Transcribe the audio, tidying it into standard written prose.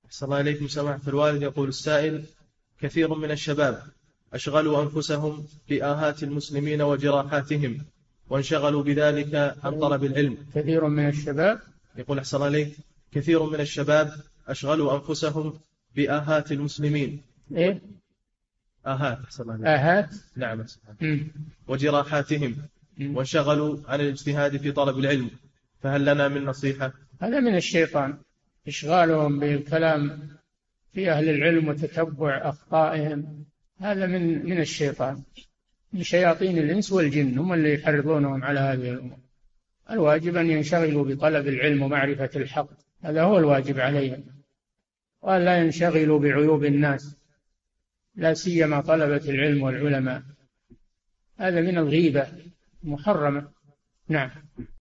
أحسن الله إليكم سماحة الوالد. يقول السائل: كثير من الشباب أشغلوا أنفسهم بآهات المسلمين وجراحاتهم، وانشغلوا بذلك عن طلب العلم. كثير من الشباب، يقول أحسن الله إليك، كثير من الشباب أشغلوا أنفسهم بآهات المسلمين. إيه؟ آهات، أحسن الله إليك. آهات؟ نعم. وجراحاتهم، وانشغلوا عن الاجتهاد في طلب العلم، فهل لنا من نصيحة؟ هذا من الشيطان، إشغالهم بالكلام في أهل العلم وتتبع أخطائهم، هذا من الشيطان، من شياطين الإنس والجن، هم اللي يحرضونهم على هذه الأمور. الواجب أن ينشغلوا بطلب العلم ومعرفة الحق، هذا هو الواجب عليهم، ولا ينشغلوا بعيوب الناس، لا سيما طلبة العلم والعلماء، هذا من الغيبة محرمة. نعم.